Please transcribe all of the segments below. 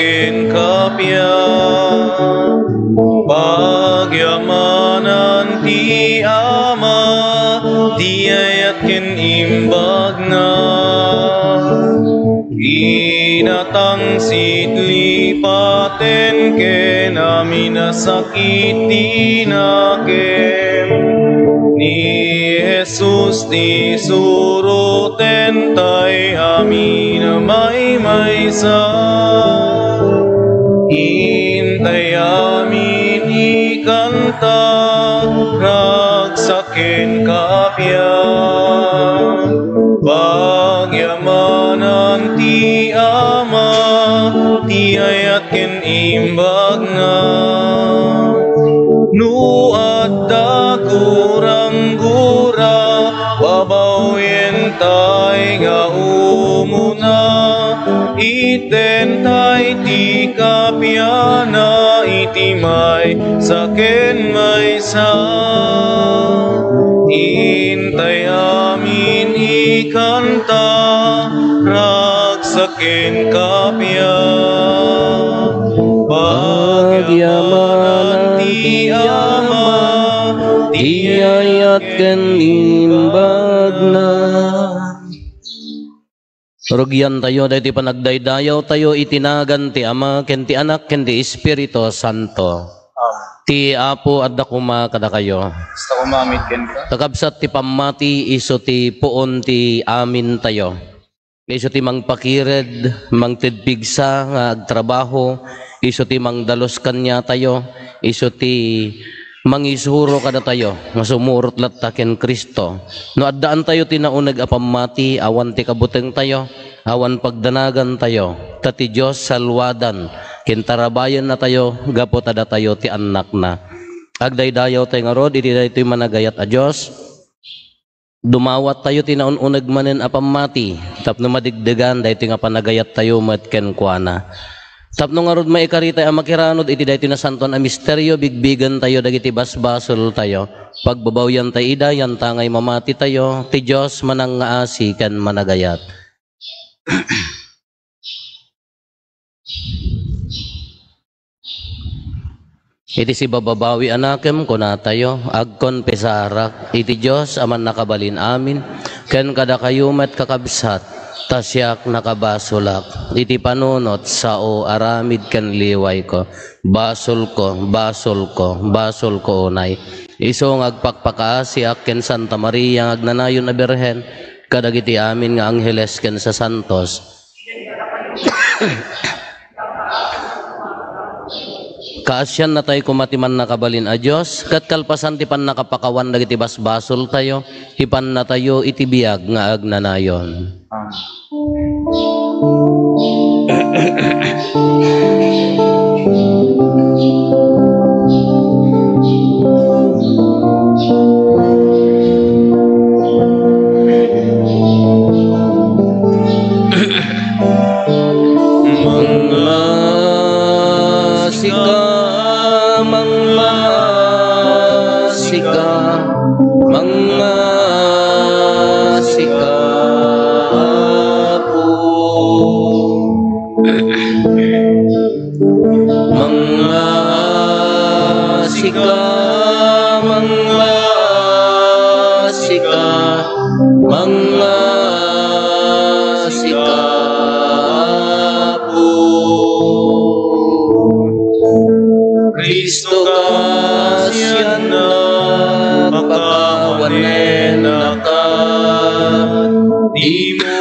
sakin kapya, pagyamanan ti Ama, di ayat ken imbag na. Inatang sitlipaten ken amin nasakiti nakem, ni Jesus ti suruten tay amin may maysa. Intay amin ikanta, ragsaken kapya, pagyamanan ti Ama, ti ayat ken imbag na. Nu adda kurang-gura, babawin tay nga umuna, iten tay ti kapyana, iti may saken maysa. Intay amin ikanta, ragsaken kapya, pagyamanan ti Ama, ti ayat ken imbag na. Rugyan tayo, dahil ti panagdaydayaw tayo, itinagan ti Ama, ken ti Anak, ken ti Espiritu Santo. Ti Apo adda kuma kada kayo. Basta kumamit ken ka. Takabsat ti pamati, iso ti puon ti amin tayo. Iso ti mangpakired, mangtidpigsa nga agtrabaho, iso ti mangdalos kanya tayo, iso ti mangisuro kada tayo, nga sumurot latta ken Kristo. No addaan tayo tinaunag apamati, awan ti kabuteng tayo, awan pagdanagan tayo, tati Diyos salwadan, kintarabayan na tayo, gapot ada tayo ti anak na. Agdaydayaw tayo nga rod, iti daytoy managayat a Diyos, dumawat tayo tinaununag manen apamati, tapno madigdegan, daytoy nga panagayat tayo matken kuana. Tapno nga rod maikarita ang makiranod, iti daytoy na santon a misteryo, bigbigan tayo, dagiti basbasol tayo, pagbabawyan tayo idayan, tangay mamati tayo, ti Diyos manang nga asi ken managayat. Iti si bababawi anakem kuna tayo, agkon pesarak, iti Diyos aman nakabalin amin, ken kada kayumet kakabsat, tasyak nakabasulak, iti panunot sao aramid ken liway ko, basol ko, basol ko, basol ko unay. Iso ng agpakpakaasiak ken Santa Maria agnanayon na Birhen, kadagiti amin nga angheles ken sa santos. Kaasyan na tayo kumatiman nakabalin a Diyos, kat kalpasan ti pan nakapakawan dagiti basbasol tayo, hipan na tayo itibiyag nga agnanayon. Kristo kasyan na pakawanen akat, di mo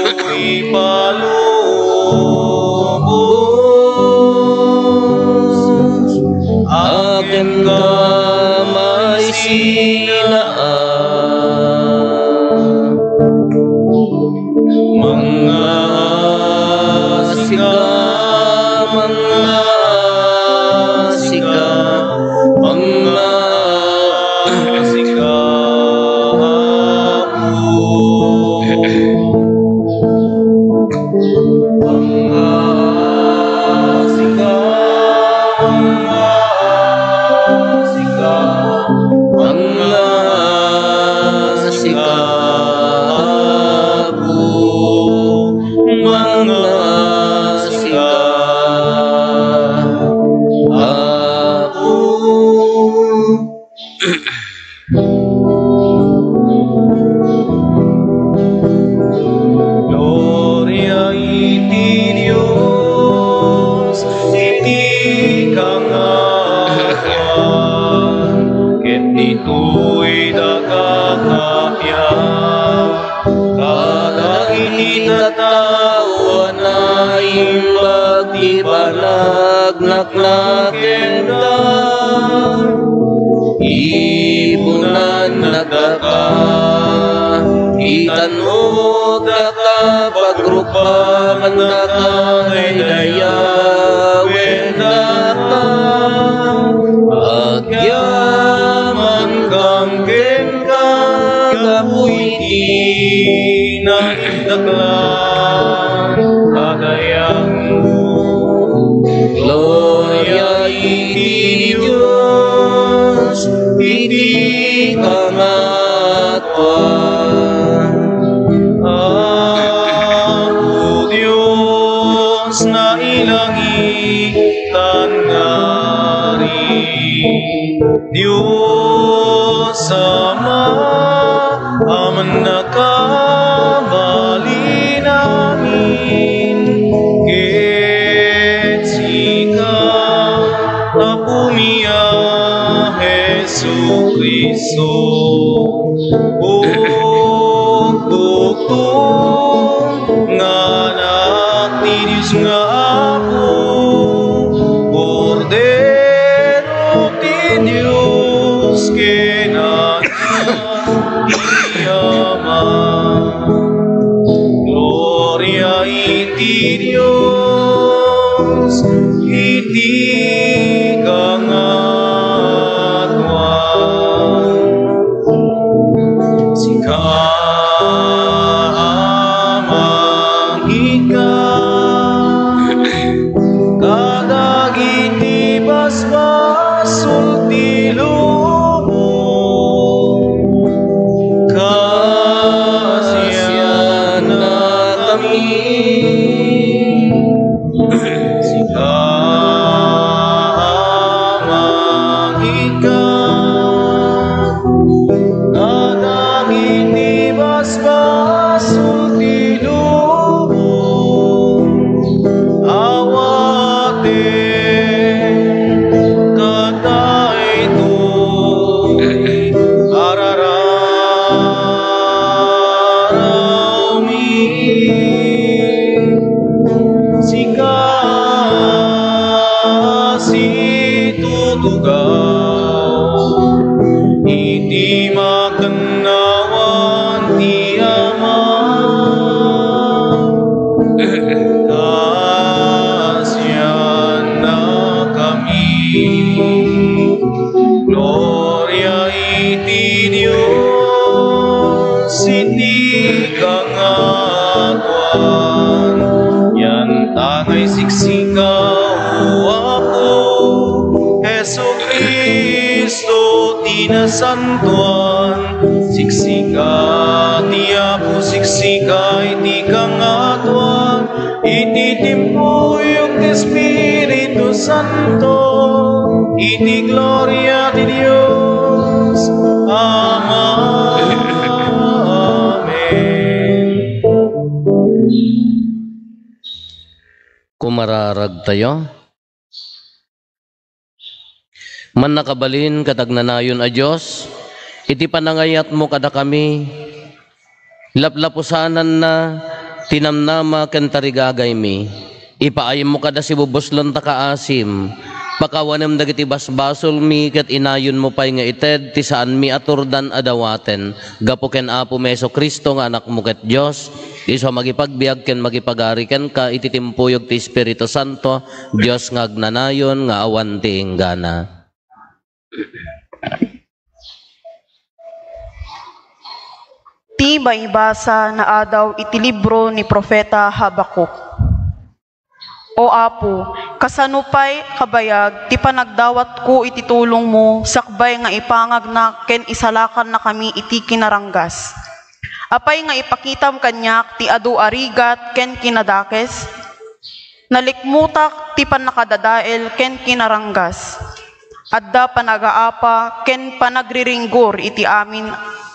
ipalubos, akin ka may sinaan. panagnaklaken ka, ipunan nagdaka, itan mo daka, pagrupaman daka, daydayawen daka, agyaman kang ken ka, kapuiti nagdakla, agayang gloria iti Diyos, iti kamatwan. Ako Diyos na ilangitan ngari, Diyos Ama, aman nakabali namin, Apumia Jesu Cristo, O Buktung nganak ni Diyos nga ako, Cordero ti Diyos, kinanyama, gloria iti Diyos, iti Santuan, siksika, tiapo siksika, iti kangatuan, iti timpuyog ti Espiritu Santo, iti gloria ti Dios, Ama. Amen. Kumararag tayo. Man nakabalin katagnanayon a Diyos, iti panangayat mo kada kami, laplapusanan na tinamnama ken tarigagay mi, ipaayem mo kada si bubuslon ta kaasim, pakawanem dagiti basbasol mi ket inayon mo pay nga ited ti saan mi aturdan adawaten, gapo ken Apo Meso Kristo nga anak mo ket Diyos, iso magipagbiag ken magipagari ken ka iti timpuyog ti Espiritu Santo, Diyos nga agnanayon nga awan ti inggana. Ti maibasa na adaw iti libro ni Propeta Habakuk. O Apo, kasanupay kabayag ti panagdawat ko iti tulong mo sakbay nga ipangag na ken isalakan na kami iti kinaranggas. Apay nga ipakitam kanyak ti adu arigat ken kinadakes. Nalikmutak ti panakadadael ken kinaranggas. Adda panagaapa ken panagriringgor iti amin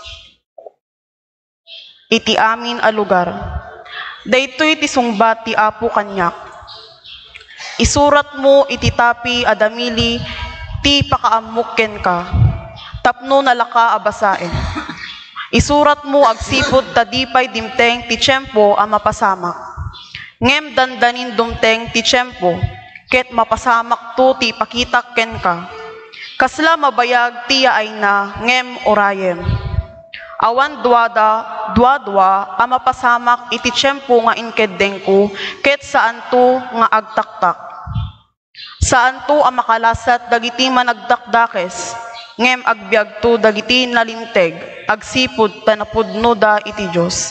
a lugar. Daytoy ti sungbat ti Apo kanyak. Isurat mo iti tapi adamili ti pakaamok ken ka. Tapno nalaka abasaen. Isurat mo agsipod tadipay dimteng ti tiyempo a mapasamak. Ngem dandanin dumteng ti tiyempo ket mapasamak to ti pakitak ken ka. Kasla mabayag tiya ay na ngem orayem. Awan duada ang mapasamak iti tiyempo nga inkeddeng ko, ket saan to nga agtaktak. Saan to ang makalasat dagiti managdakdakes, ngem agbiag to dagiti nalinteg, agsipud tanapudno da iti Diyos.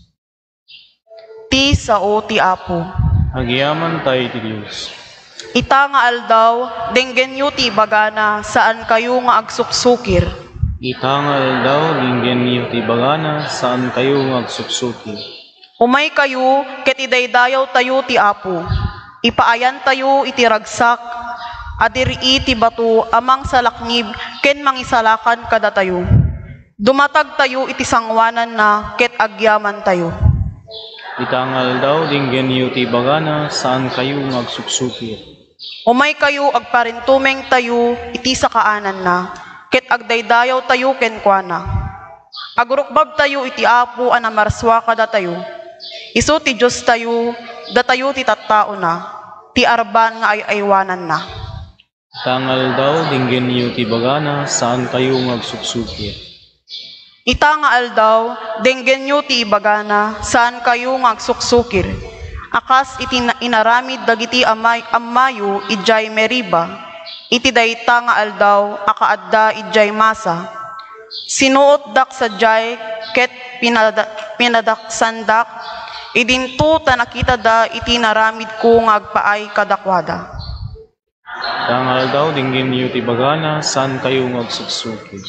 Ti sao ti Apo. Agyaman tayo ti Diyos. Ita nga aldaw, denggenyo ti bagana, saan kayo nga agsuksukir. Itangal daw, linggen niyo ti bagana, saan kayo agsuksukir. Umay kayo, ket idaydayaw tayo ti Apo. Ipaayan tayo iti ragsak, adiri ti bato amang salaknib, ken mangisalakan kada tayo. Dumatag tayo iti sangwanan na, ket agyaman tayo. Itangal daw, linggen niyo ti bagana, saan kayo agsuksukir. Umay kayo agparintumeng tayo iti sakaanan na, ket agdaydayaw tayo kenkwana. Agrukbab tayo iti Apo anamarswa kada tayo. Isu ti Diyos tayo, datayo ti tattao na, ti arban nga ay-aywanan na. Itangal daw, linggen niyo ti bagana, saan kayo agsuksukir. Ita nga aldaw, denggen nyo ti ibagana, saan kayo nga agsuksukir. Akas iti inaramid dagiti amayo ijay meriba, iti dayta nga aldaw, akaadda ijay masa. Sinuot dak sa jay, ket pinadaksandak, idinto ta nakita da iti naramid ko nga agpaay kadakwada. Itangal daw, linggen niyo ti bagana, saan kayo agsuksukir.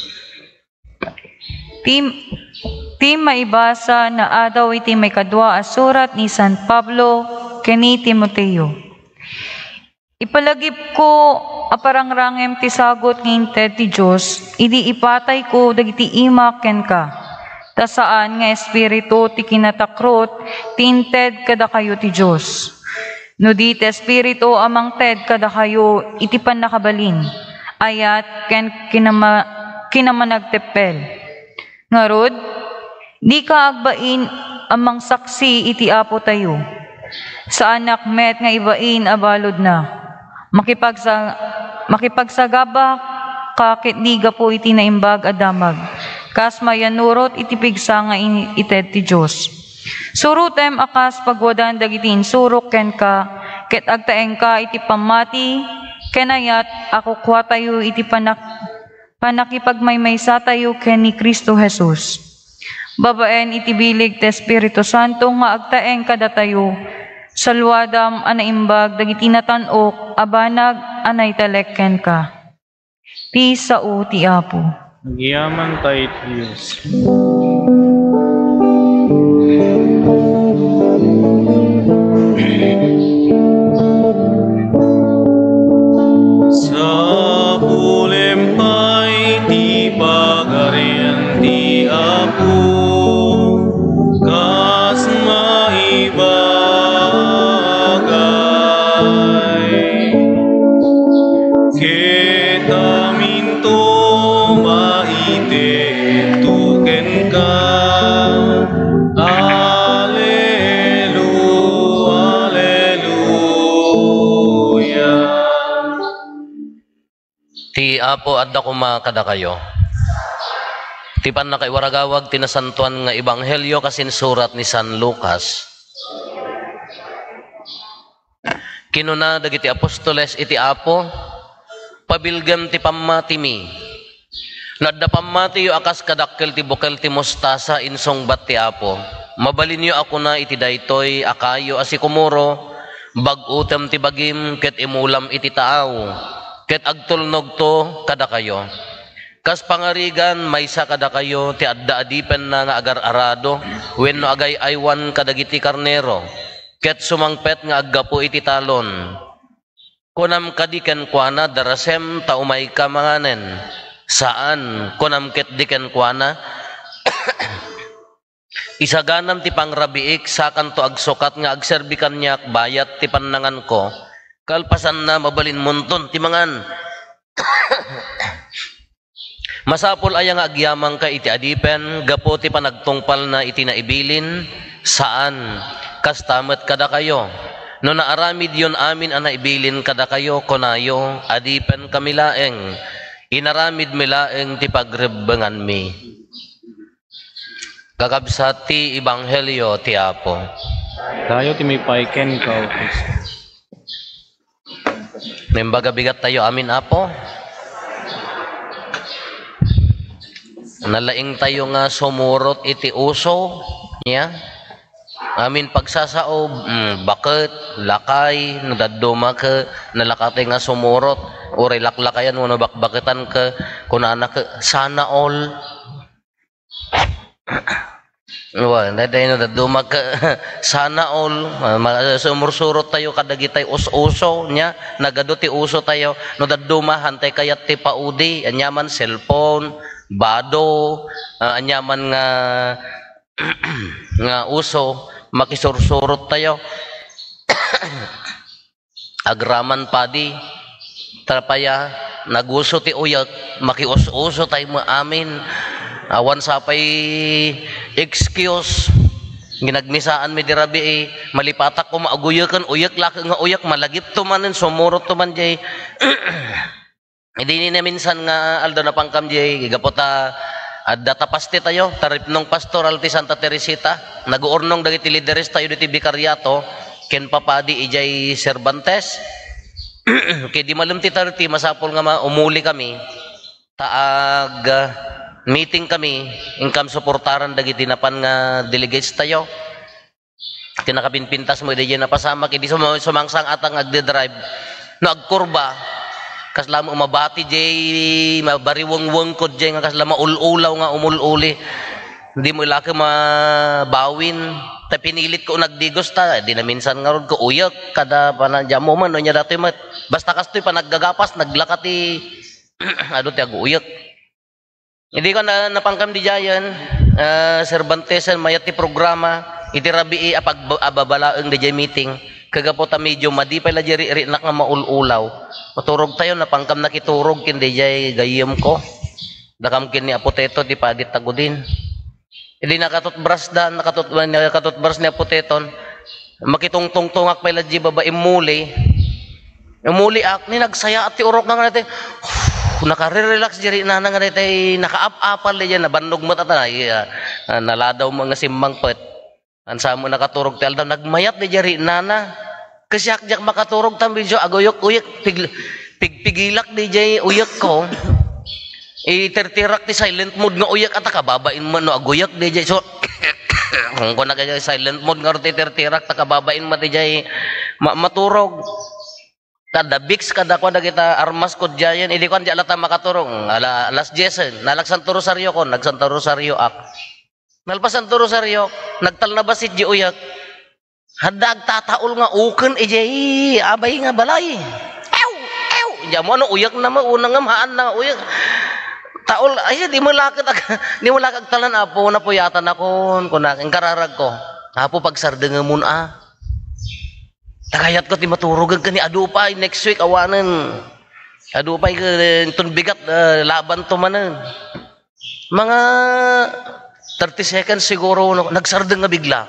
Ti maibasa na adaw iti may kadwa a surat ni San Pablo keni Timoteo. Ipalagip ko aparangrangem ti sagot nginted ti Diyos, idi ipatay ko dagiti ima ken ka. Ta saan nga espiritu ti kinatakrot, tinted kada kayo ti Diyos. No di ti espiritu amang ted kada kayo iti panakabalin, ayat ken kinamanagtepel. Ngarod, di ka agbain amang saksi iti Apo tayo. Sa anak met nga ibain abalod na. Makipagsagaba kakit diga po iti naimbag adamag. Kas mayanurot iti pigsa nga ited ti Diyos. Surutem akas pagwadan dagiti insurok ken ka, ket agtaeng ka iti pamati, kenayat ako kwa tayo iti panakipagmaymaysa tayo ken ni Kristo Jesus. Babaen iti bilig ti Espiritu Santo nga agtaeng kada tayo, salwadam anaimbag dagiti natanok, abanag anay taleken ka. Ti sao ti Apo. Agyaman tayo ti Diyos. Sa ulempay ti pagarian ti Apo, kas maibagay. Ket amin to maite tuken ka. Ti Apo adda kuma kada kayo. Ti pan nakaiwaragawag tinasantuan nga ebanghelyo kasin surat ni San Lucas. Kinuna dagiti apostoles iti Apo, pabilgem ti pammatimi. Nadda pammati yo akas kadakkel ti bukel ti mostasa insong bat ti Apo. Mabalinyo ako na iti daytoy akayo asikumuro, bagutem ti bagim ket imulam iti taaw. Ket agtulnog to kada kayo. Kas pangarigan maysa kada kayo ti adda adipen na nga agar-arado wenno agay aywan kadagiti karnero. Ket sumangpet nga aggapo iti talon. Kunam kadiken kuana darasem ta umay ka manganen. Saan kunam ket diken kuana isaganam ti pangrabiik sakan to agsukat nga agserbi kanyak bayat ti pannangan ko. Kalpasan na mabalin munton ti mangan. Masapol aya nga agyamang ka iti adipen, gapo ti panagtungpal na iti naibilin, saan? Kastamet kada kayo. No naaramid yon amin ang naibilin kada kayo kunayo, adipen kami laeng, inaramid mi laeng ti pagrebengan mi. Gagabsat ti Ebanghelyo ti Apo. Dayo ti may paiken ka, O Kristo. Nimbaga bigat tayo, amin Apo. Nalaing tayo nga sumurot iti uso, niya. Amin pagsasaob, bakit, lakay, nadaduma ka, nalakate nga sumurot, uri laklakayan, wano bakbakitan ka, kunana ka, sana all. Well, nadaduma ka, sana all, sumursurot tayo, kadagitay us-uso, niya, nagado ti uso tayo, nadaduma, hantay kayat ti paudi, anyaman cellphone, bado, anyaman nga, nga uso, makisursurot tayo. Agraman padi, trapaya, naguso ti uyak, makius-uso tayo mo amin. Awan sapay excuse, ginagmisaan mi dirabi malipatak ko maaguyakan, uyak laki nga uyak, malagip to manin, sumurot to man jay. Hindi na minsan nga aldo na pangkam jay, gigapota, datapaste tayo, taripnong pastoral ti Santa Teresita, nag-uurnong dagiti lideres tayo diti Bikaryato, ken papadi ijay Cervantes, kaya di malam ti tariti, masapol nga umuli kami, taag meeting kami, income supportaran dagiti napan nga delegates tayo, kinakapinpintas mo, di na pasama, kaya di sumangsang atang agde-drive, no agkurba, kasla mo mabati jay mabariwang-wang kod jay nga kasla maululaw nga umululi, hindi mo ilaki mabawin ta pinilit ko nagdigos ta, di na minsan nga ron ko uyak kada panadya mo man no nya dati mat basta kastoy pa naggagapas naglakati ado ti aguyak. Hindi ko na napangkam di jayan Cervantes mayat ti programa iti rabi apag ababalaeng di jay meeting kagapota medyo madipay la jeri nak nga maululaw. Maturog tayo, napangkam nakiturog, kindi jay gayem ko. Dakam kini apoteto, di pagit tagudin. Hindi nakatutbras ni apoteton. Makitungtungtungak pala di baba imuli. Imuli ak, ni nagsaya at ti urok na nga natin. Nakare-relax jeri na nga natin, nakaap-apal di dyan, nabandog mo tata. Naladaw mga simbang pet. Ansa mo nakaturog ti aldaw, nagmayat di jeri nana. Kasyak-jak makaturog tambi jo agoyok-uyok pigpigilak di jay uyak ko. Itertirak ti silent mode nga uyak at kababain mo no agoyak di jay so kung ko nagay silent mode nga ti tertirak ta kababain mo di jay maturog. Kada bix kada ko na kita armas ko jayan idi ko andi alata makaturong alas 10 nalaksanto rosaryo ko nagsanto rosaryo ak. Nalpasan to rosaryo nagtal na basit di uyak. Hadag tataol nga uken ejay abay nga balay. Ew. Jamo ano uyak na mauna nga maan na uyak. Taol ay di mo lakad talan apo na puyatan ako kunak ang kararag ko. Apo pagsardeng mun Tagayat ko ti maturugan kani adupay next week awanen. Adupay tun bigat laban to manen. Mga 30 seconds siguro nagsardeng nga bigla.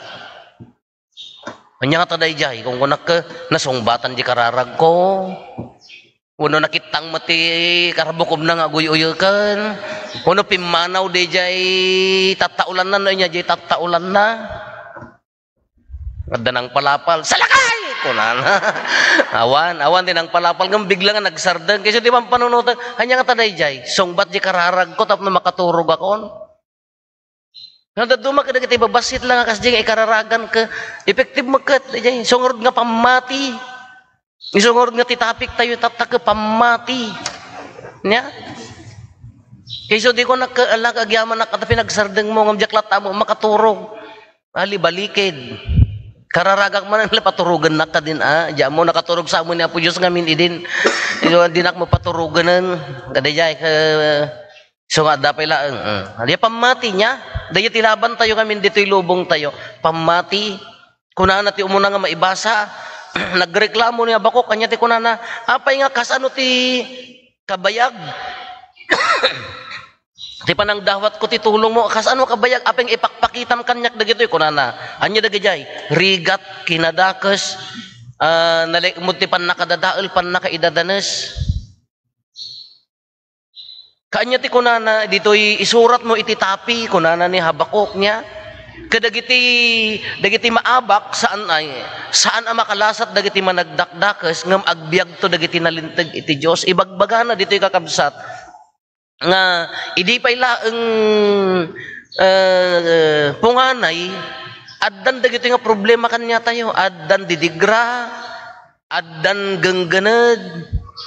Anya nga taday jay, kung kunak ka, nasungbatan di kararag ko. Uno nakitang mati karabukob na nga guy-uyakan. Uno pimanaw di jay tataulan na, no niya jay tataulan na. Ganda ng palapal, salakay! Kunana. awan din ang palapal, ngam bigla nga nagsardang. Kasi di ba panunutan, anya nga taday jay, sungbat di kararag ko, tap na makaturog akon. Nadaduma ka na kita ibabasit lang kas jeng ikararagan ka effective makat jeng sungurod nga pamati isungurod nga titapik tayo tatak ka pamati nya kayso di ko nakaalag agyaman nakatapi nagsardeng mo ngam jaklata mo makaturog ali balikid kararagak man ang paturugan na ka din diya mo nakaturog sa amo ni Apo Diyos ngamin idin dinak mo paturuganan kadayay ka so nga dapay lang di pamati niya daya tilaban tayo kami dito'y lubong tayo pamati kunana ti umuna nga maibasa nagreklamo niya bako kanya ti kunana apay nga kasano ti kabayag ti panang dawat ko ti tulong mo kasano kabayag apeng ipakpakitam kanyak dagitoy kunana anya dagijay rigat kinadakas Nalikmod ti pan nakadadaol, pan nakaidadanes. Kanya ti kunana, dito'y isurat mo iti tapi, kunana ni Habakuk niya. Dagiti maabak, saan ang makalasat, dagiti managdakdakes, ngam agbyag to, dagiti nalintag iti Diyos. Ibagbaga na dito'y kakabsat, nga, idi pa'y laeng punganay, addan dagito nga problema kanya tayo, addan didigra, addan gangganad,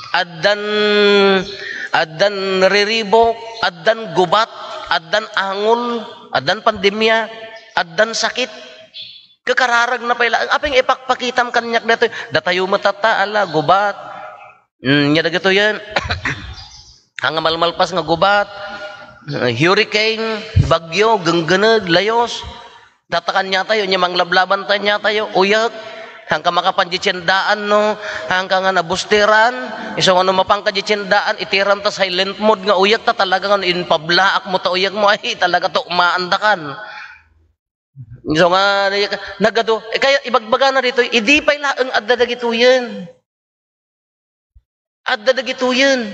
addan riribok, addan gubat, addan angol, addan pandemya, addan sakit. Kakararag na pala. Aping ipakpakitam kanyak dito. Datayo matata, ala, gubat. Nya dagito yan. Hanga malmalpas nga gubat. Hurricane, bagyo, gangganag, layos. Datakan niya tayo, nya manglablaban tayo niya tayo, uyak. Hangka makapanjitsendaan no, hangka nga nabustiran, iso nga no mapangkajitsendaan, itiran ta silent mode nga uyak ta talaga nga inpablaak mo ta uyak mo, ay talaga to umaandakan. Iso nga nagado, kaya ibagbaga na dito, idi pa'y laeng addadagituyen. Addadagituyen.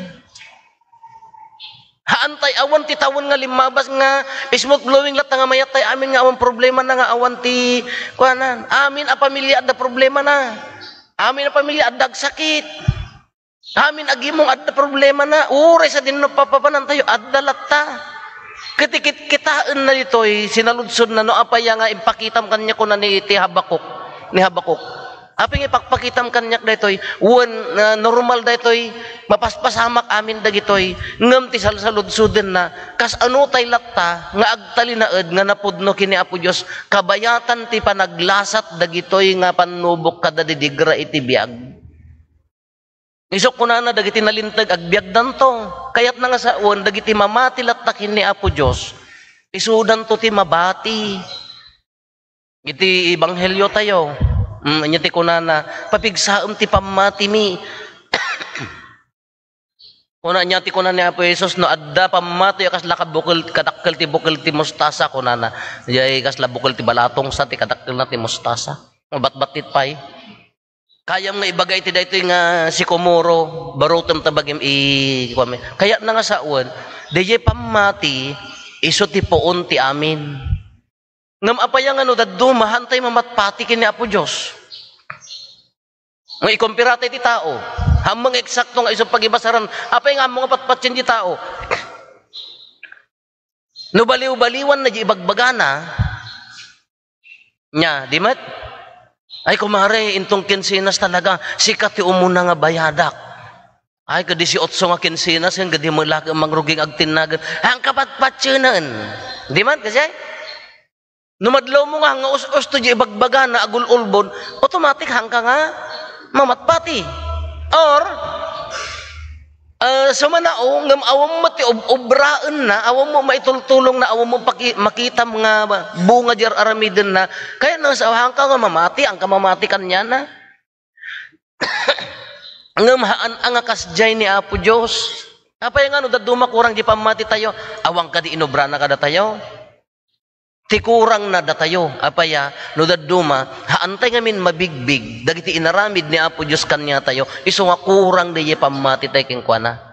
Haantay awan ti tawon nga limabas nga smoke blowing lat nga mayatay amin nga awan problema na nga awan ti kuanan. Amin a pamilya adda problema na. Amin a pamilya adda sakit. Amin agimong adda problema na. Uray sa dinno papapanan tayo adda latta. Kitikit kitaan na ditoy sinaludsod na no apaya nga ipakitam kanya ko na ni Habakuk. Ni Habakuk. Aping ipakpakitam kanyak daytoy, normal daytoy, mapaspasamak amin dagitoy, ngam ti salsaludsuden na, kas ano tay latta, nga agtalinaed, nga napudno kini Apo Diyos, kabayatan ti panaglasat dagitoy nga panubok kada didigra iti biyag. Isok ko na dagiti nalintag agbyag danto, kayat na nga sa uwan, dagiti mamati latta kini Apo Diyos, isudan to ti mabati, iti ebanghelyo tayo, anya ti kunana, papigsaom ti pamati mi. Kuna nya ti kunana ni Apo Jesus no adda pamati kas lakabukol kadakkel ti bukol ti mustasa kunana. Jay kas labukol ti balatong sa ti kadakkel na ti mustasa. Mabatbatit pay. Kayam nga ibagay ti daytoy nga si Komoro barutem tabagim i kaya na nga sa uwan, dayay pamati iso ti poon ti amin. Ngam apaya nga no daddo mahantay mamatpati kini Apo Dios. Nga ikompirate ti tao, hamang eksakto nga iso pagibasaran, apay nga mga patpatsin ti tao. No baliw-baliwan na di ibagbagana nya, di mat? Ay kumare intong kinsinas talaga sikat ti umuna nga bayadak. Ay kadi si otso nga kinsinas yan gadi malaki mangruging agtinagan. Ang kapatpatsinan. Di mat kasi? Numadlaw mo nga us-us to di ibagbaga na agul-ulbon, automatic hangka nga mamatpati. Or, sa manao, ngam awam mo ti obraan na, awam mo maitultulong na, awam mo makita mga bunga jar aramidin na, kaya nang sa hangka nga mamati, ang kamamati kanya na. Ngam haan ang kasjay ni Apo Diyos. Apay nga no, daduma kurang di pamati tayo, awang ka di inobra na kada tayo. Tikurang na datayo, apaya, no daduma, haantay ngamin mabigbig, dagiti inaramid ni Apo Diyos kanya tayo, iso nga kurang diye pamati tayo king kuana.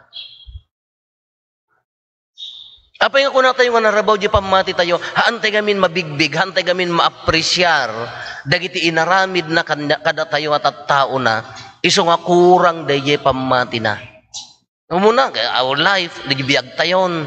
Apay nga kuna tayo nga narabaw di pamati tayo, haantay ngamin mabigbig, haantay ngamin maapresyar, dagiti inaramid na kada tayo at tao na, iso nga kurang diye pamati na. Muna, our life, nagibiyag tayon.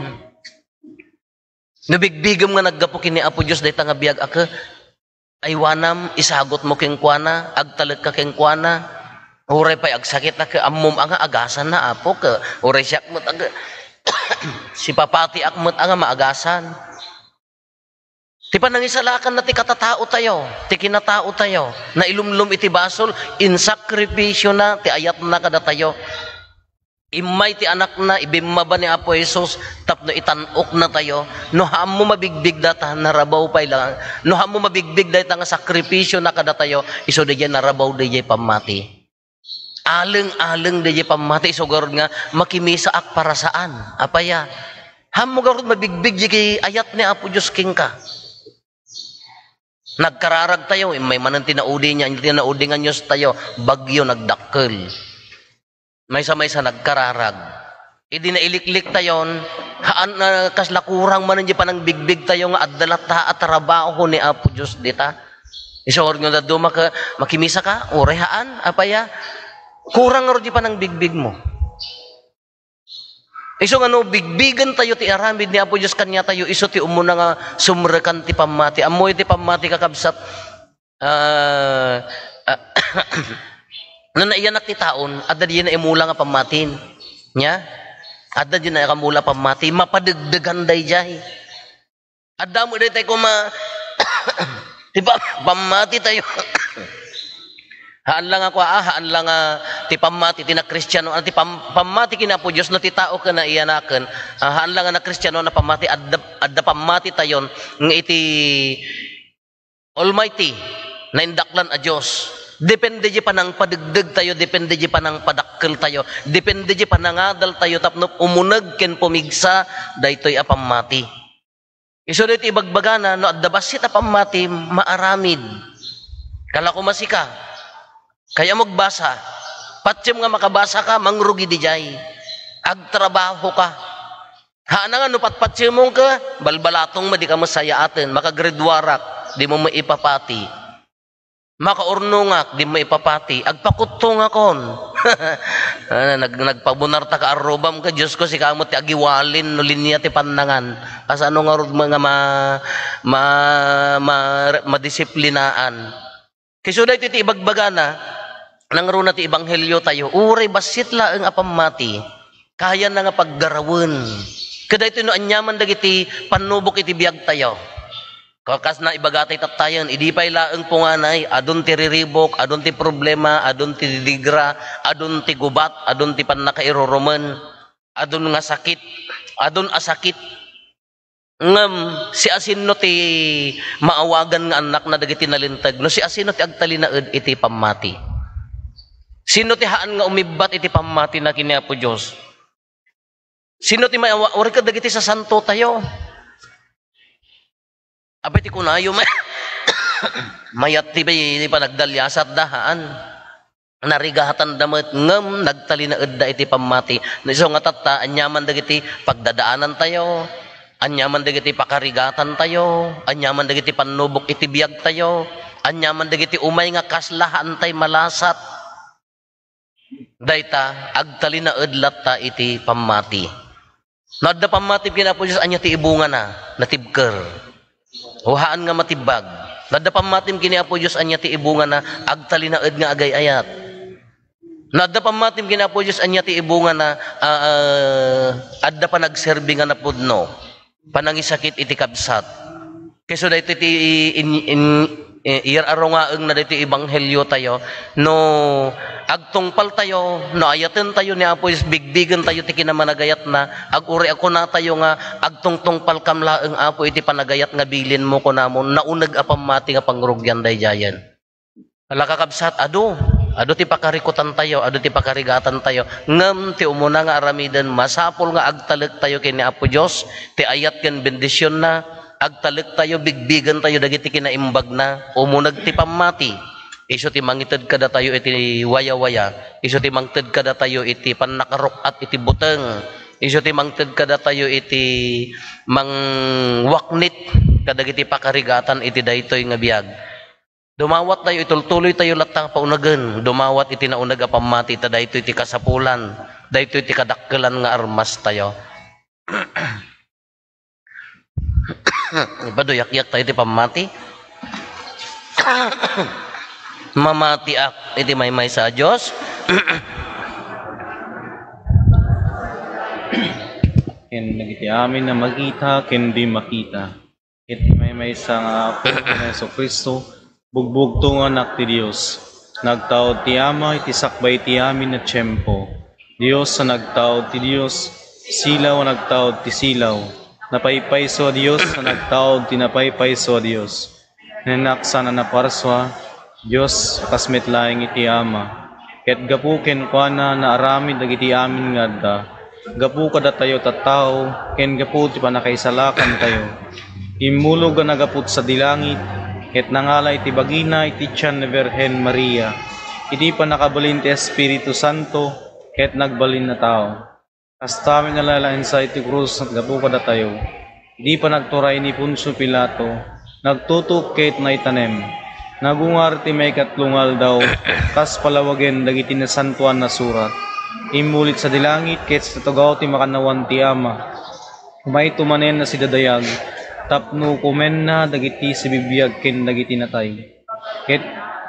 Nabigbigam nga naggapukin ni Apo Diyos, dahi nga biyag aka, ay wanam, isagot mo king kuana, agtalag ka king kuana, uray pa'y agsakit na ka, amom nga agasan na Apo ka, uray siyak mo, si papati akmot nga maagasan. Ti panangisalakan na ti katatao tayo, ti kinatao tayo, na ilumlum iti basol, in sakripisyo na, ti ayat na kada tayo, imay ti anak na, ibimaba ni Apo Jesus, tapno itanok na tayo, no hamo mabigbig data, narabaw pa ilang, no hamo mabigbig data nga sakripisyo na kada tayo, iso diyan narabaw diyan pamati. Aleng-aleng diyan pamati, iso garod nga, makimisa ak para saan, apaya, hamo garod mabigbig diyan ayat ni Apo Diyos king ka. Nagkararag tayo, may manang tinaudi niya, hindi tinaudi nga news tayo, bagyo nagdakkel. Maysa-maysa nagkararag. Idi na iliklik tayon, haan na kaslakurang manan di pa ng bigbig tayo nga adalata at trabaho ni Apo Diyos dita. Isor nga dado makimisa ka, orehaan, apaya, kurang nga di pa ng bigbig mo. Iso nga no, bigbigan tayo ti aramid ni Apo Diyos kanya tayo, iso ti umuna nga sumrekan ti pamati. Amoy ti pamati kakabsat, na naiyanak ti taon, adda di na imula nga pamatin. Nya? Adda di na ikamula pamati, mapadagdagan day jay. Adda mo day tayo ti pamati tayo. Haan lang ako, haan lang ti pamati, ti na Kristiyano, ti pamati kinapo Diyos, no ti tao ka na iyanakan, haan lang na Kristiyano na pamati, adda pamati tayon, ng iti Almighty, na indaklan a Diyos. Depende di pa ng padagdag tayo, depende di pa ng padakkel tayo, depende di pa nangadal tayo, tapno umunag ken pumigsa, daytoy a pamati. Iso dito ibagbagana, no adda basit a pamati, maaramid. Kala ko masika, kaya magbasa, patsim nga makabasa ka, mangrugi di jay. Agtrabaho ka. Haana nga, no patpatsim mo ka, balbalatong ma di ka masaya atin, makagridwarak, di mo maipapati. Makaurnungak, di mo ipapati. Agpakutong akon. Nagpabunarta ka arubam ka, Diyos ko, si kamot ti agiwalin, no linya ti panangan. Kas ano nga mga madisiplinaan. Kisuday ti ibagbagana, nangruna ti ibanghelyo tayo, uray basit laeng apamati, kaya na nga paggarawin. Kada ito no anyaman dagiti panubok iti biyag tayo. Kakas na ibagatay tatayan, idi pay laeng punganay, adun ti riribok, adun ti problema, adun ti didigra, adun ti gubat, adun ti panakairuruman, adun nga sakit, adun asakit. Ngam, si asino ti maawagan nga anak na dagiti nalintag, no si asino ti agtalinaed iti pamati. Sino ti haan nga umibat iti pamati na kiniapo Diyos? Sino ti maawa, ori ka dagiti sa santo tayo? Abay ti kunayo, mayat ti pa nagdalyasat dahaan. Narigahatan damat ngam nagtalinaed da iti pamati. So nga tata, anyaman dagiti pagdadaanan tayo, anyaman dagiti pakarigatan tayo, anyaman dagiti panubok iti biyag tayo, anyaman dagiti umay nga kaslahan tay malasat. Dayta agtalinaed latta iti pamati. Nadda pamati kinapo Diyos anya ti ibunga na natibker. Uhaan nga matibag. Nadda pamatim kinapo Diyos anya ti ibunga na agtalinaed nga agay-ayat. Nadda pamatim kinapo Diyos anya ti ibunga na adda pa nagserbi nga napudno. Panangisakit iti kabsat. Keso dayto ti iyararo nga na dito ibanghelyo tayo, no agtungpal tayo, no ayaten tayo ni Apo Diyos, bigbigan tayo ti kinamanagayat na, aguri ako na tayo nga, agtungtungpal kamlaeng Apo iti panagayat nga bilin mo ko namon, naunag apamati nga pangrugyan day jayan. Alakakabsat, ado ti pakarikutan tayo, ado ti pakarigatan tayo, ngam ti umuna nga aramidan, masapol nga agtalag tayo kini Apo Diyos, ti ayat ken bendisyon na, agtalik tayo, bigbigan tayo, dagiti kinaimbag na, umunag ti pamati. Iso ti mangitid kada tayo iti waya-waya. Iso ti mangitid kada tayo iti panakarok at iti buteng. Iso ti mangitid kada tayo iti mangwaknit, kadagiti pakarigatan iti daytoy nga biyag. Dumawat tayo, itultuloy tayo latang paunagan. Dumawat iti naunag a pamati, ta daytoy iti kasapulan. Daytoy iti kadakkelan nga armas tayo. Iba do yak-yak tayo iti pamati. Mamati ak iti may sa Diyos. Ken nagiti amin na magita ken di makita. Iti may sa nga Apo ni Hesus Kristo, bugbog tungan anak ti Dios. Nagtaod ti Ama iti sakbay ti amin na tiyempo. Dios sa nagtaod ti Dios, silaw nagtaod ti silaw. Napaypayso a Dios sa nagtaod ti napaypayso a Dios. Nanaksa na naparswa, Dios kasmet laing iti Ama. Ket gapu ken kuana na aramid dagiti amin nga adda. Gapu kada tayo tattao, ken gapu ti panakaisalakan tayo. Imulog nga nagaput sa dilangit, ket nangala iti bagina iti tiyan ni Virgen Maria. Iti pa nakabalin ti Espiritu Santo, ket nagbalin na tao. Kasta amin nalalain sa iti krus at gapu kada tayo. Di pa nagturay ni Poncio Pilato, nagtutok ket na itanem. Nagungar ti may katlungal daw, kas palawagen dagiti na santuan na surat. Imulit sa dilangit ket sa tugaw ti makanawan ti Ama. Kumay tumanen na si dadayag, tapno kumen na dagiti si bibiyag ken dagiti natay. Ket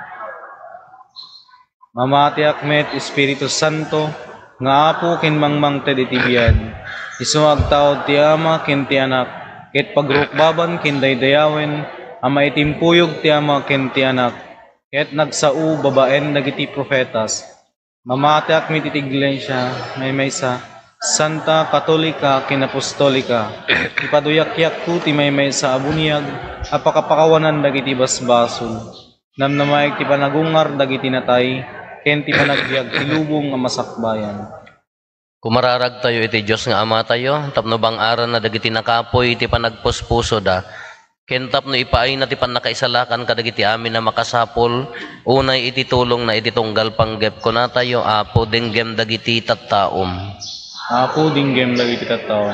mamati akmet Espiritu Santo, nga apo ken mangmangted iti biyag. Isu agtaod ti Ama ken ti Anak, ket pagrukbaban ken daydayawen, ama itimpuyog ti Ama ken ti Anak, ket nagsao babaen dagiti profetas. Mamati akmet iti iglesia, maysa Santa Katolika ken Apostolika. Ipaduyakyak ko ti maysa abuniag, apakapakawanan dagiti basbasol. Namnamayag ti panagungar dagiti natay, ken ti panagbiag ti lubong nga masakbayan. Kumararag tayo iti Diyos nga Ama tayo, tapno bang aran na dagiti nakapoy iti panagpuspuso da. Ken tapno ipaay na ti panakaisalakan kadagiti amin na makasapol, unay iti tulong na iti tunggal panggep ko na tayo, apo denggem dagiti tattaom. Apo dinggem dagiti tattaom.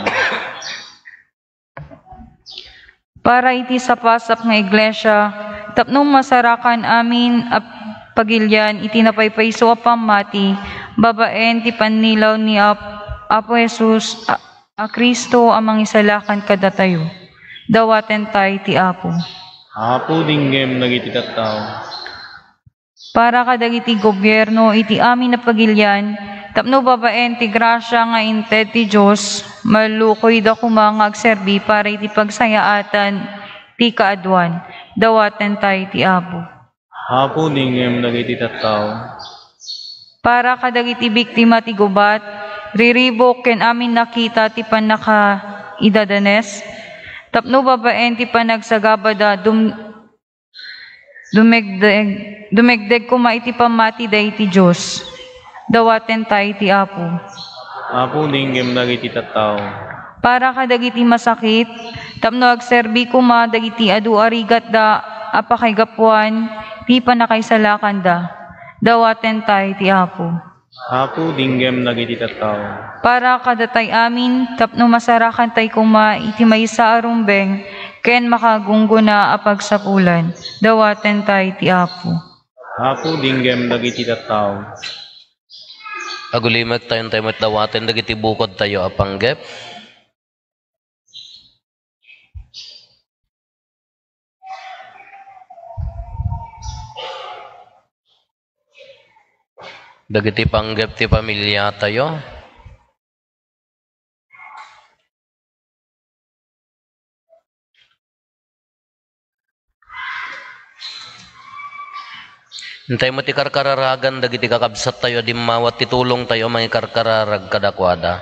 Para iti sapasap nga iglesia, tapno masarakan amin pagilyan iti napaypayso a pamati, babaen ti pannilaw ni Apo Jesus a Kristo amang isalakan kada tayo. Dawaten tayo ti Apo. Apo dinggem dagiti tattao. Para kadagiti gobyerno iti amin na pagilyan, tapno babaen ti grasya nga inted ti Diyos, malukoy da kumanga agserbi para iti pagsayaatan ti kaadwan. Dawaten tayo ti Apo. Apo dinggem dagiti tattao. Para kadagiti biktima ti gubat, riribok ken amin nakita ti panaka idadanes, tapno babaen ti panagsagabada dumegdeg kuma iti pamati da iti Diyos. Dawaten tayo ti Apo. Apo dinggem dagiti tattao. Para kadagiti masakit, tapno agserbi kuma dagiti adu arigat da apakaygapuan, ti panakaisalakan da. Dawaten tayo ti Apo. Apo dinggem dagiti tattao. Para kadatay amin, tapno masarakan tay kuma iti maysa arumbeng, ken makagungguna apagsapulan. Dawaten tayo ti Apo. Apo dinggem dagiti tattao. Agulimek tayo met dawaten dagiti bukod tayo apanggep. Dagiti panggep ti pamilya tayo. Hintay mo ti karkararagan dagiti kakabsat tayo dimawat ti tulong tayo may karkararag kadakwada.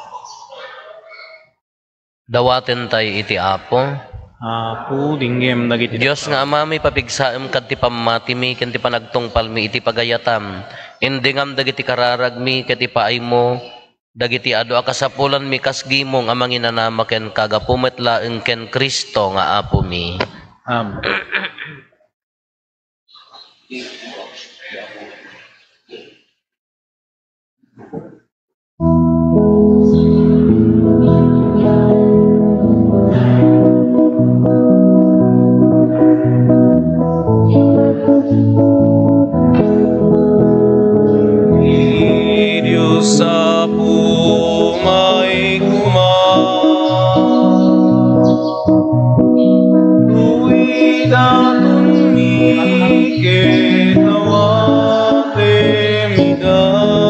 Dawaten tayo iti Apo. Apo dinggem dagiti Diyos nga Ama mi papigsaem kad ti pamati mi ken ti panagtungpal mi iti pagayatam. Indingam dagiti kararag mi ket ipaay mo dagiti adu akasapulan mi kasgimong amang inanama ken kagapumet laeng ken Kristo nga Apo mi. Amen. Diyos sa pumay tuwi datun mi ketawate mida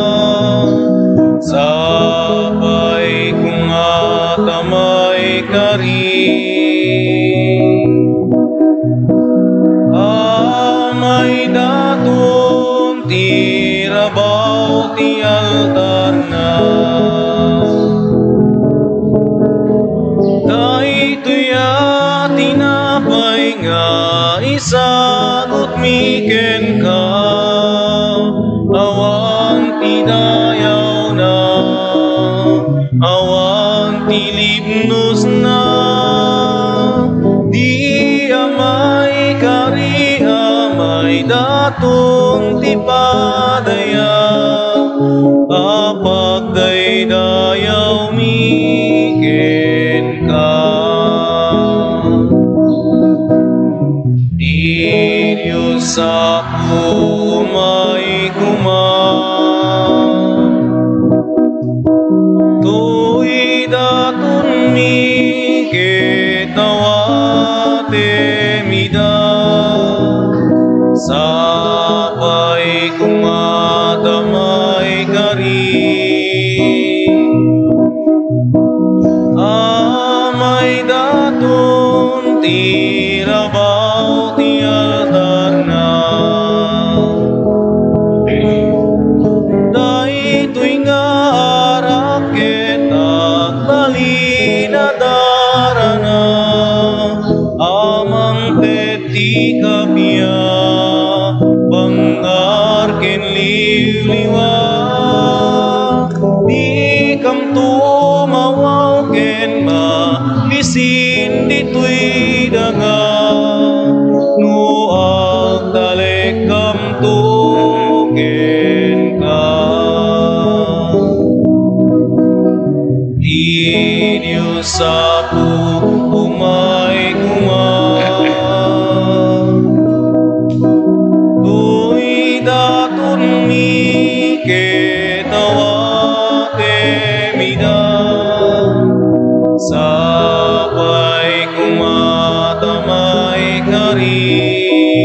sabay kung atamay kari amay datun tirabaw ti altar na daytoy tinapay nga isagot mi ken ka awan tidayaw na awan tilibnos na di amay ka Amay datong ti padaya, kapag daydayaw miken ka. Di Diyos ako may Tuwi datun mi ketawate mida, sapay kumadamay kari. Amay datun tirabaw ti altar na, daytoy nga araket at balinadara, amang peti kapya bangar ken liwliwa, di kam tumawaw ken mabisin ditoy daga, no agdalek kam tuken ka. Di Diyos ako umay Tuwi datun mi ketawate mida, sapay kumatamay kari.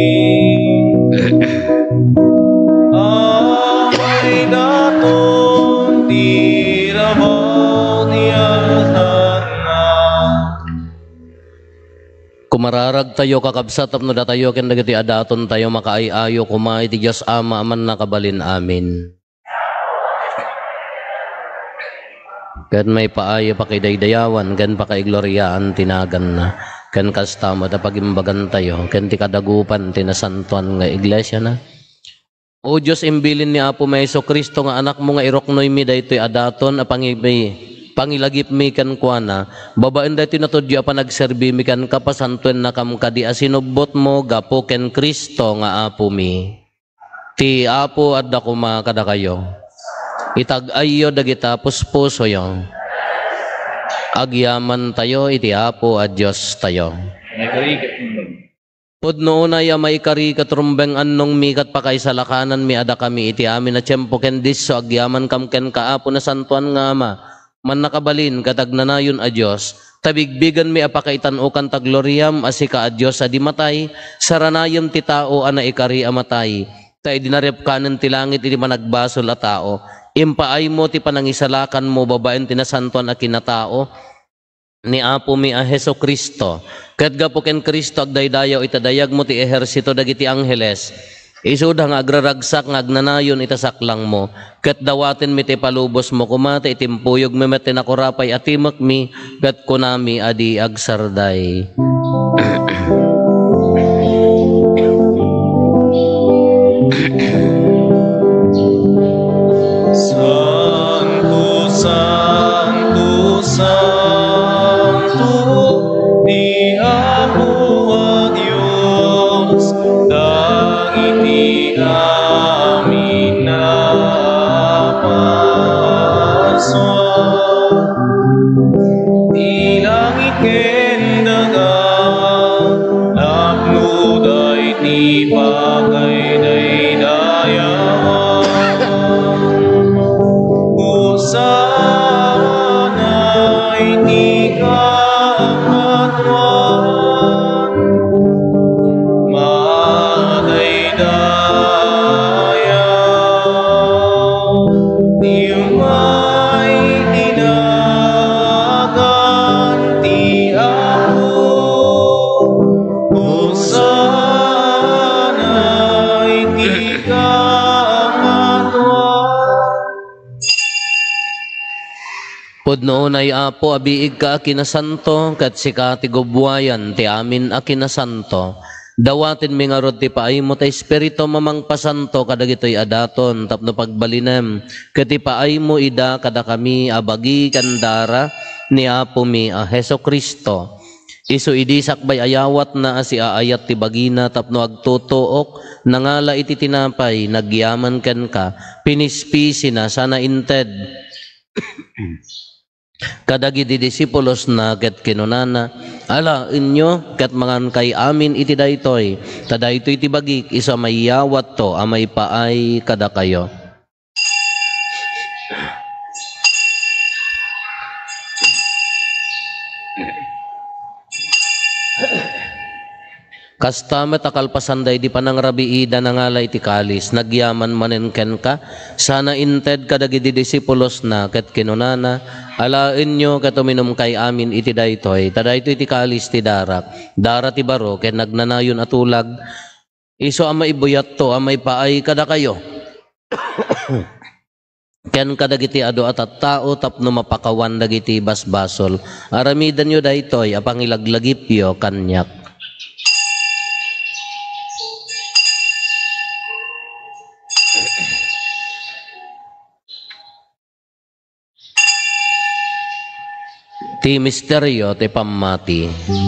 Amay datun tirabaw ti altar na. Kumararag tayo kakabsat tapno da tayo ken dagiti adaton tayo makaayayo kumay ti Dios Ama aman nakabalin amin. Ken may paayo pa kay daydayawan ken pa kay gloryaan tinagan na ken kastama da pagimbagan tayo ken ti kadagupan tinasantuan nga iglesia na. O Diyos imbilin ni Apo Maeso Kristo nga anak mo nga iroknoy mi daytoy adaton a pangilagip mi kan kuana babaen daytoy natudyo a panagserbi mi kan kapasantuen na kam kadi asinubot mo gapo ken Kristo nga Apo mi. Ti Apo adda kuma kada kayo. Itag-ayo dagita puspuso yo. Agyaman tayo iti Apo a Dios tayo. Pudno na ya may kari katrumbeng annong mikat pa kay salakanan mi ada kami iti amin na tiyempo ken disso agyaman kam ken kaapo na santuan nga ama man nakabalin katagnanayon a Dios tabigbigan mi apakaitan o kanta gloriam asika a Dios adi matay saranayem ti tao ana ikari amatay tay dinarep kanen ti langit iti managbasol a tao impaay mo ti panangisalakan mo babaen tinasantuan a kinatao ni Apo mi a Heso Kristo ket gapo ken Kristo agdaydayaw itadayag mo ti ehersito dagiti angheles isud nga agraragsak nga agnanayon itasaklang mo ket dawaten mi ti palubos mo kumata itimpuyog mi met tinakurapay atimek mi ket kunami adi agsarday. Santo, Santo, Santo, di Apo a Dios, dagiti amin napaswan. Di langit ken daga, napno dayti pagay daydayawan. Sana'y di ka matwan, madaydayaw, di may tinagan ti Apo. Sana'y di ka Pudno na Apo abiig ka akinasanto kat sika ti gubwayan ti amin akinasanto dawatin mi nga rod ti paay mo ta espiritu mamang pasanto kadagitoy adaton tapno pagbalinem ket ti paay mo ida kada kami abagi kandara ni Apo mi a Heso Kristo Iso idi sakbay ayawat na si aayat ti bagina tapno agtutuok nangala iti tinapay nagyaman ken ka pinispisi na sana inted kadagiti disipulos na ket kinunana ala inyo ket mangan kay amin iti daytoy ta daytoy ti bagik iso mayawat to amay paay kada kayo. Kastamet akalpasanday di panangrabiida nangalay ti kalis nagyaman manen ken ka sana inted kadagiti disipulos na ket kinunana alaen nyo ket uminom kay amin iti daytoy ta daytoy ti kalis ti dara ti baro ket nagnanayon atulag iso amay buyat to amay paay kada kayo. Ken kadagiti adu at tao tapno mapakawan dagiti basbasol aramidan nyo daytoy apangilaglagipyo kanyak. Ti misteryo ti pammati.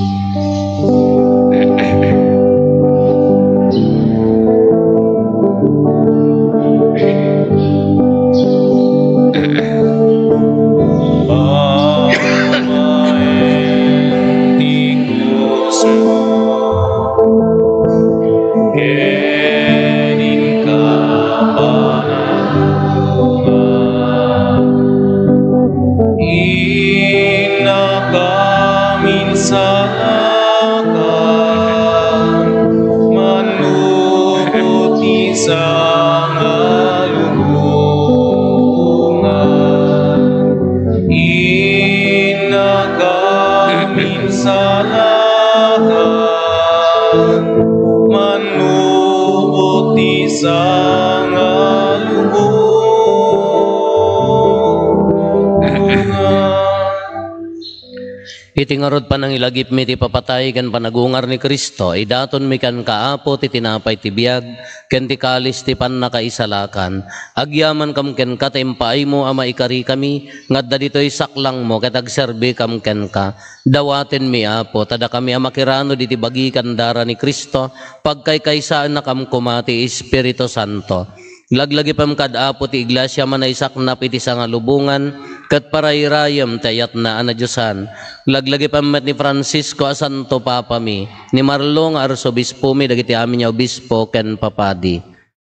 Itingarod pa nang ilagip mi ti papatay ken panagungar ni Kristo idaton mi kan kaapo ti tinapay ti biag ken ti kalis ti pannakaisalakan agyaman kam ken ka tempaay mo ama ikari kami ngadda ditoy saklang mo ket agserbi kam ken ka dawaten mi apo tada kami amakirano diti bagi kan dara ni Kristo pagkaykaysaan na kam kumati Espiritu Santo. Laglagi pam kadapo ti iglesia manaysak na iti sangalubungan ket parayrayam tayat na anadyosan. Laglagi pam met ni Francisco a Santo Papa mi ni Marlo nga arsobispo mi dagiti amin nga obispo ken papadi.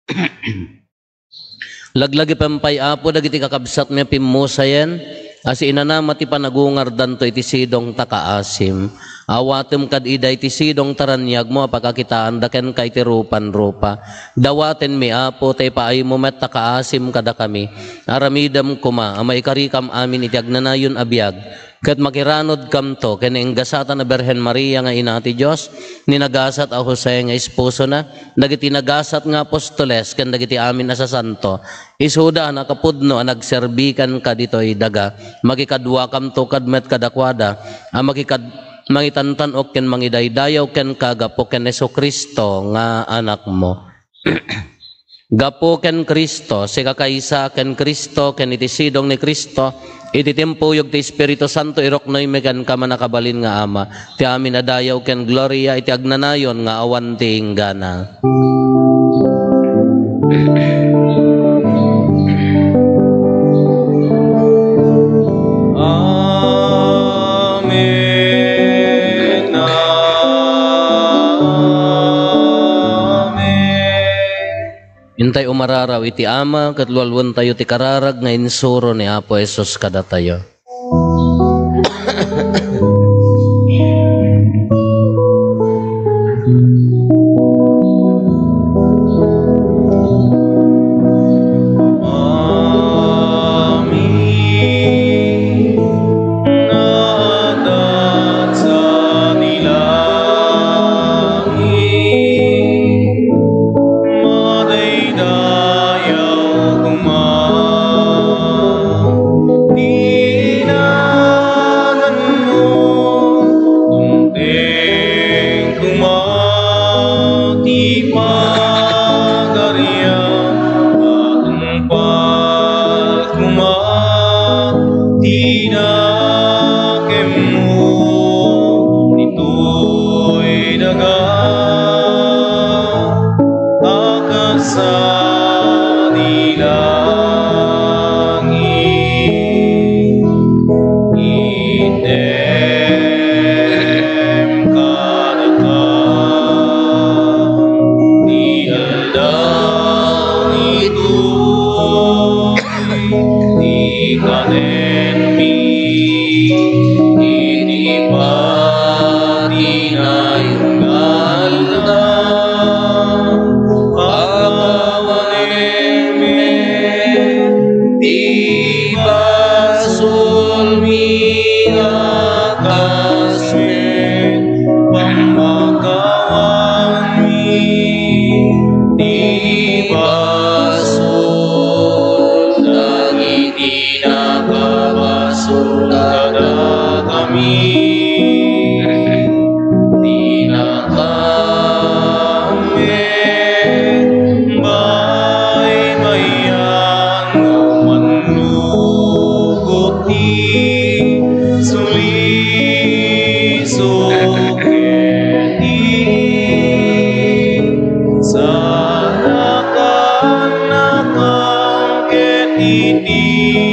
Laglagi pam pay apo dagiti kakabsat mi pimmusayen as inanama ti panagungar danto iti sidong takaasim. Awatem kad iday ti sidong taranyag mo apakakitaan daken kay ti rupan-rupa. Dawaten mi apo tay paay mo met takaasim kada kami. Aramidam kuma amay karikam amin iti agnanayon abiyag. Ket makiranod kam to ken enggasatan na Berhen Maria nga ina ti Dios ninagasat a Jose nga esposo na dagiti nagasat nga apostoles ken dagiti amin na sa santo isuda na kapudno a nagserbikan ka ditoy daga makikadwa kam to kadmet kadakwada a mangitantan ok ken mangidaydayaw ken kagapo ken Jesucristo nga anak mo. Gapo ken Kristo, si kakaysa ken Kristo, ken iti sidong ni Kristo, iti timpuyog ti Espiritu Santo, iroknoy megan ka manakabalin nga ama, ti amin adayaw ken gloria, iti agnanayon nga awan ti inggana. Intay umararaw iti ama, katlualwan tayo ti kararag nga insuro ni Apo Jesus kada tayo. Tina kemu itu and me. Inipati na yung galda, pagkawanin me, di basul mi atas me, pamakawan mi, di basul, dagiti nakabasul kada kami. Di na kami baybayan manlugot di sulisuketi sa nakan-nakan iti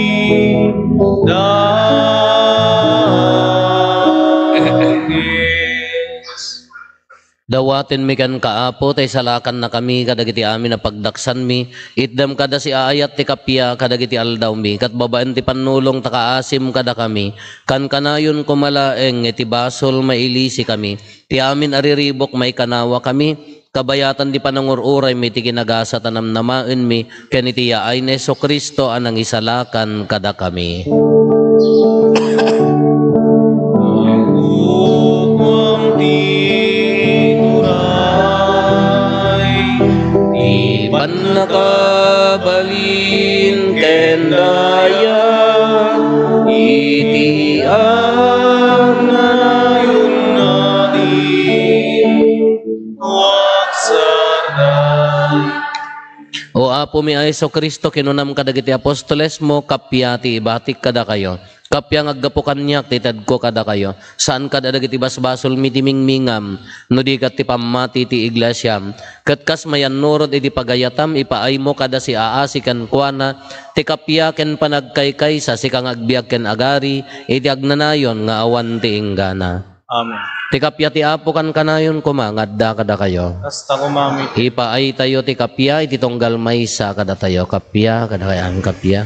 Dawatin mi kan kaapo tay salakan na kami kadagiti amin na pagdaksan mi itdam kada si aayat ti kapya kadagiti aldaw mi kat babaan ti panulong takaasim kada kami kan kanayon kumalaeng iti basol mailisi kami ti amin ariribok may kanawa kami kabayatan di panangururay mi ti kinagasa tanamnamaen mi ken iti yaay ni Hesus Kristo anang isalakan kada kami. Nakabalin kendaya iti ang nanayon natin waksardan. O Apo mi Hesus Kristo kinunam kadagiti apostoles mo kapya ti ibatik kada kayo. Kapya ngaggapukan niya, titad ko kada kayo. Saan kada dagiti basbasol mitimingmingam, no di kat ti pamati ti iglesia. Katkas mayan nurod iti pagayatam, ipaay mo kada si aasi kan kuana, ti kapya ken panagkaykay sa sikang agbiag ken agari, iti agnanayon nga awan ti inggana. Amen. Ti kapya ti Apo kan kanayon kumangadda kada kayo. Kasta ko mami. Ipaay tayo ti kapya, iti tonggal maysa kada tayo. Kapya, kada kayang kapya.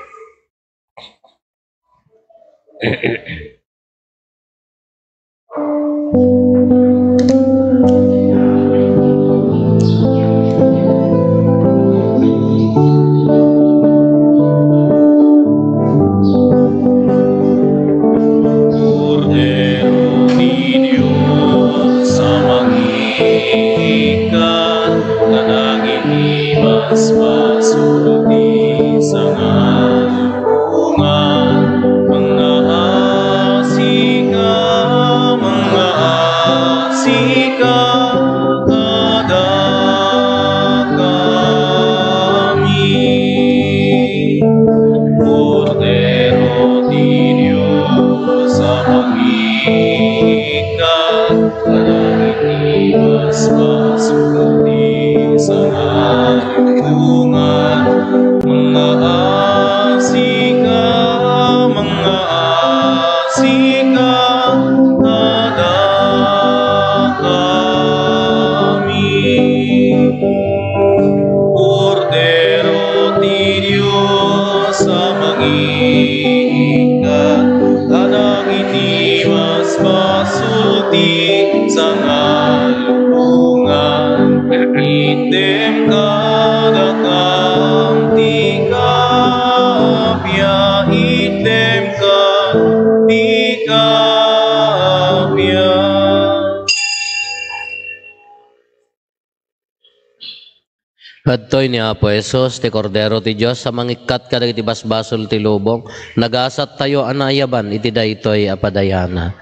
Hadtoy ni Apo Hesus, ti Kordero ti Diyos, sa mangikat kadagiti basbasol ti lubong, nagasat tayo anayaban, iti daytoy apadayana.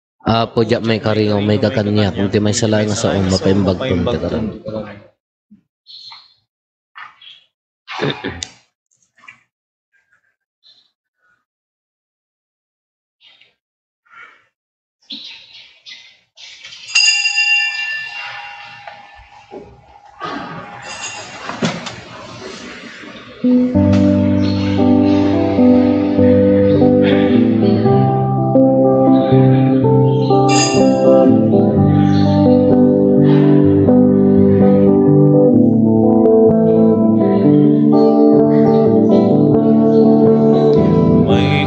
Apo diya may karingaw, may kakanyak, kung ti may salay nga sa umma, paimbag ton ti karan. May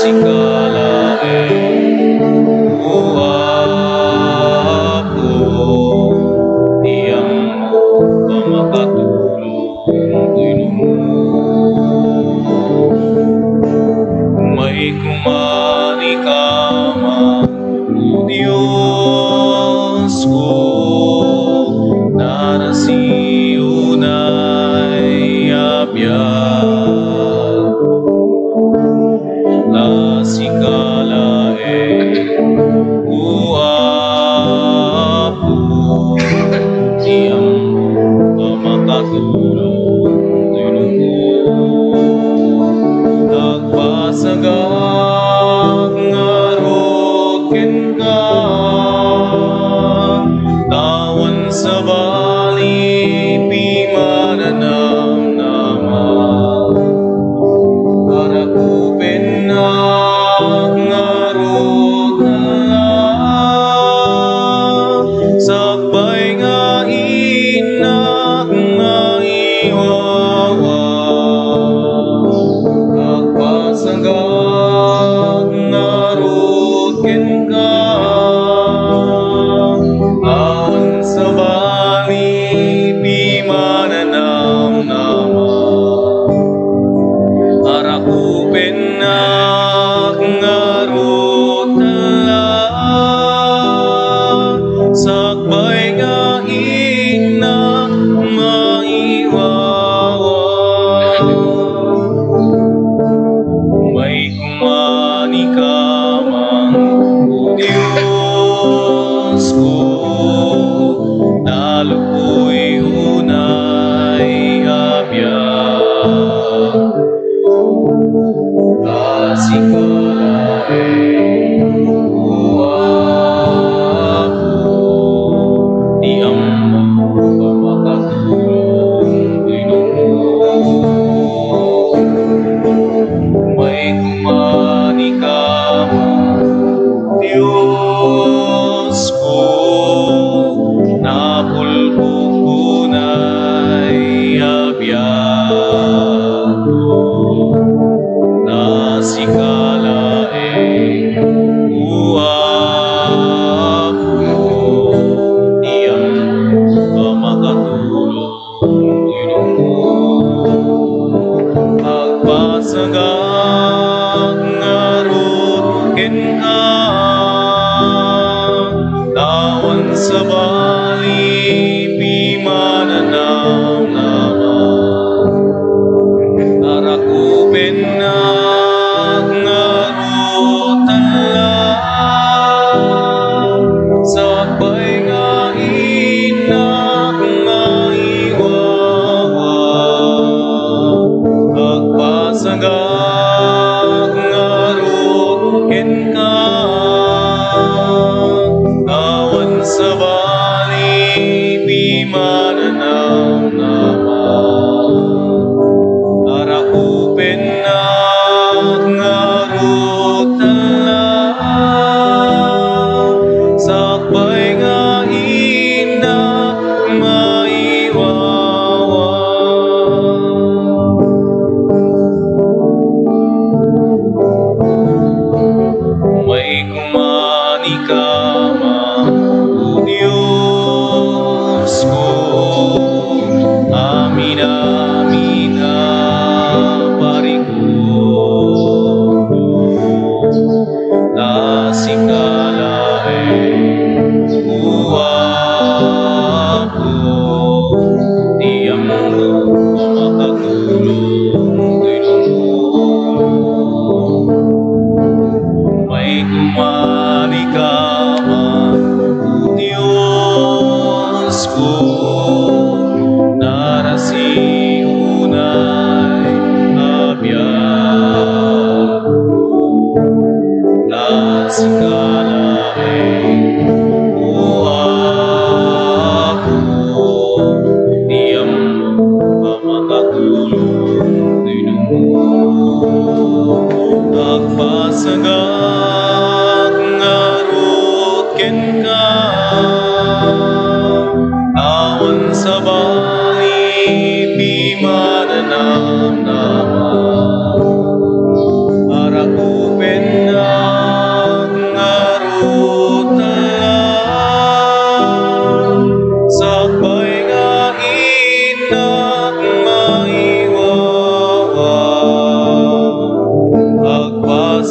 Para kupin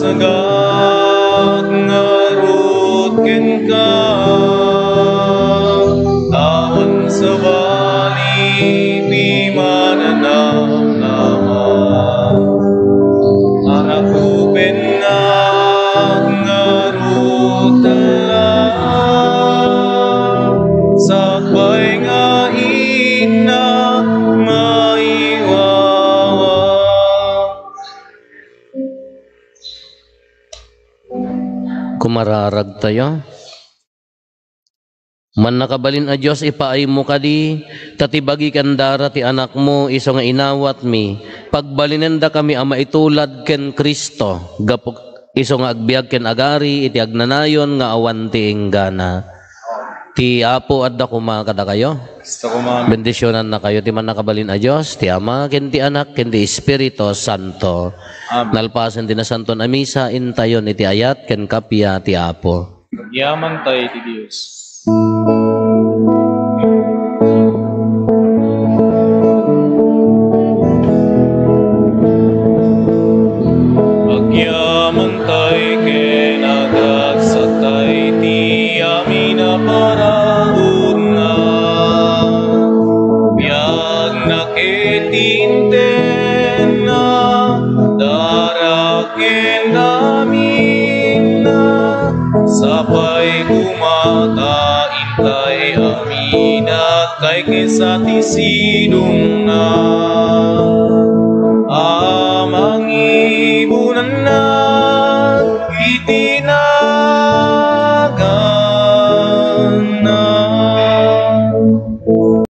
sagak ngarut ken ka taon sa bali pimananam nama anak upen na ngarut sakbay nga ina maiwawa. Kumararag tayo. Man nakabalin a Diyos ipaay mo kadi, tatibagi kandara ti anak mo, iso nga inawat mi. Pagbalinenda kami ama itulad ken Kristo, gapok iso nga agbiag ken agari, iti agnanayon nga awan ti inggana. Ti Apo adda kumakada kayo. Gusto ko mga Bendisyonan na kayo, ti man nakabalin a Diyos, ti Ama, ken ti Anak, ken ti Espiritu Santo. Amen. Nalpasan ti nasanton a misa, intayon iti ayat, ken kapya ti Apo. yaman tayo ti Diyos. Agyaman tayo ken agagsatay ti amin na paraod na biyag nakitinten na daraken namin na sapay kumata intay amin at kay kisati sinong na amang ibunan na itinay